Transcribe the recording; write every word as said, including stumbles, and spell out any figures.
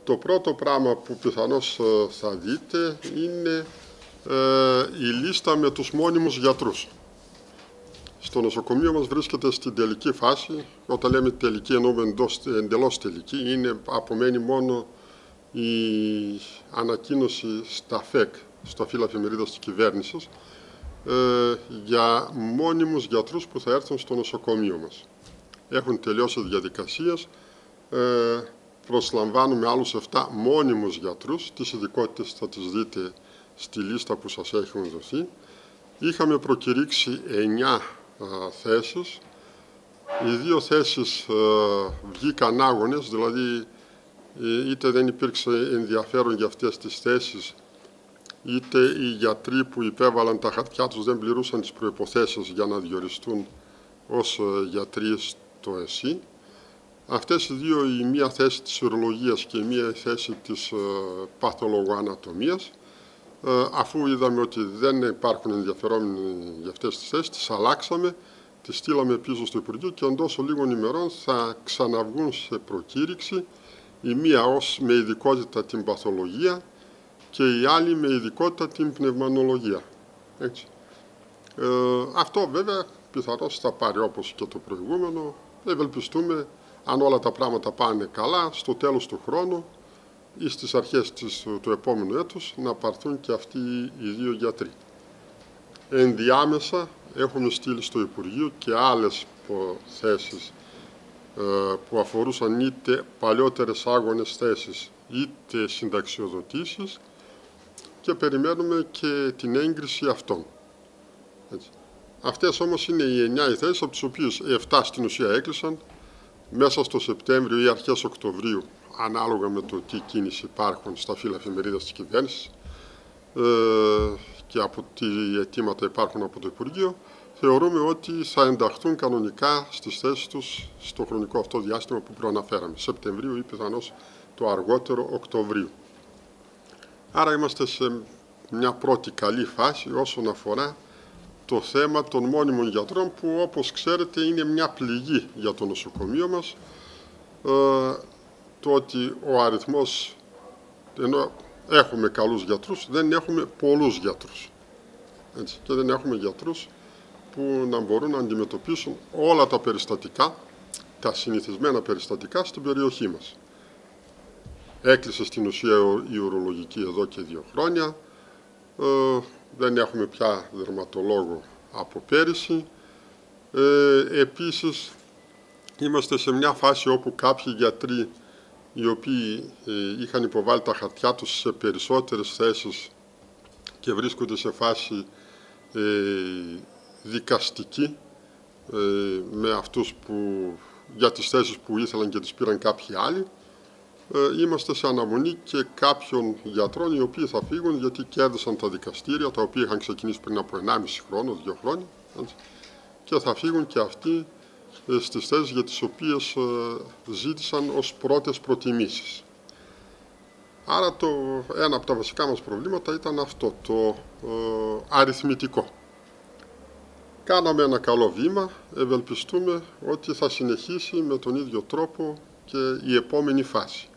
το πρώτο πράγμα που πιθανώς θα δείτε είναι ε, η λίστα με τους μόνιμους γιατρούς. Στο νοσοκομείο μας βρίσκεται στην τελική φάση. Όταν λέμε τελική εννοούμε εντελώς τελική. Είναι, απομένει μόνο η ανακοίνωση στα ΦΕΚ, στα φύλλα εφημερίδας της κυβέρνησης, ε, για μόνιμους γιατρούς που θα έρθουν στο νοσοκομείο μας. Έχουν τελειώσει διαδικασίες. Ε, προσλαμβάνουμε άλλους εφτά μόνιμους γιατρούς. Τις ειδικότητες θα τις δείτε στη λίστα που σας έχουν δοθεί. Είχαμε προκηρύξει εννιά α, θέσεις. Οι δύο θέσεις α, βγήκαν άγονες, δηλαδή είτε δεν υπήρξε ενδιαφέρον για αυτές τις θέσεις, είτε οι γιατροί που υπέβαλαν τα χαρτιά τους δεν πληρούσαν τις προϋποθέσεις για να διοριστούν ως γιατροί στο ΕΣΥ. Αυτές οι δύο, η μία θέση της ουρολογίας και η μία θέση της ε, παθολογοανατομίας, ε, αφού είδαμε ότι δεν υπάρχουν ενδιαφερόμενοι για αυτές τις θέσεις, τις αλλάξαμε, τις στείλαμε πίσω στο Υπουργείο και εντός λίγων ημερών θα ξαναβγούν σε προκήρυξη, η μία ως με ειδικότητα την παθολογία και η άλλη με ειδικότητα την πνευμονολογία. Έτσι. Ε, αυτό βέβαια πιθανώς θα πάρει όπως και το προηγούμενο. Ευελπιστούμε, αν όλα τα πράγματα πάνε καλά, στο τέλος του χρόνου ή στις αρχές της, του επόμενου έτους να πάρθουν και αυτοί οι δύο γιατροί. Ενδιάμεσα έχουμε στείλει στο Υπουργείο και άλλες θέσεις ε, που αφορούσαν είτε παλιότερες άγονες θέσεις είτε συνταξιοδοτήσεις και περιμένουμε και την έγκριση αυτών. Έτσι. Αυτές όμως είναι οι εννιά οι θέσεις, από τις οποίες επτά στην ουσία έκλεισαν μέσα στο Σεπτέμβριο ή αρχές Οκτωβρίου, ανάλογα με το τι κίνηση υπάρχουν στα φύλλα εφημερίδας της κυβέρνησης ε, και από τι αιτήματα υπάρχουν από το Υπουργείο, θεωρούμε ότι θα ενταχθούν κανονικά στις θέσεις τους στο χρονικό αυτό διάστημα που προαναφέραμε, Σεπτεμβρίου ή πιθανώς το αργότερο Οκτωβρίου. Άρα είμαστε σε μια πρώτη καλή φάση όσον αφορά το θέμα των μόνιμων γιατρών που, όπως ξέρετε, είναι μια πληγή για το νοσοκομείο μας. Ε, το ότι ο αριθμός, ενώ έχουμε καλούς γιατρούς, δεν έχουμε πολλούς γιατρούς. Έτσι, και δεν έχουμε γιατρούς που να μπορούν να αντιμετωπίσουν όλα τα περιστατικά, τα συνηθισμένα περιστατικά στην περιοχή μας. Έκλεισε στην ουσία η ουρολογική εδώ και δύο χρόνια. Ε, δεν έχουμε πια δερματολόγο από πέρυσι. Ε, επίσης, είμαστε σε μια φάση όπου κάποιοι γιατροί οι οποίοι ε, είχαν υποβάλει τα χαρτιά τους σε περισσότερες θέσεις και βρίσκονται σε φάση ε, δικαστική ε, με αυτούς που, για τις θέσεις που ήθελαν και τις πήραν κάποιοι άλλοι. Ε, είμαστε σε αναμονή και κάποιων γιατρών οι οποίοι θα φύγουν γιατί κέρδισαν τα δικαστήρια, τα οποία είχαν ξεκινήσει πριν από ενάμιση χρόνο, δύο χρόνια, έτσι, και θα φύγουν και αυτοί ε, στις θέσεις για τις οποίες ε, ζήτησαν ως πρώτες προτιμήσεις. Άρα το, ένα από τα βασικά μας προβλήματα ήταν αυτό, το ε, αριθμητικό. Κάναμε ένα καλό βήμα, ευελπιστούμε ότι θα συνεχίσει με τον ίδιο τρόπο και η επόμενη φάση.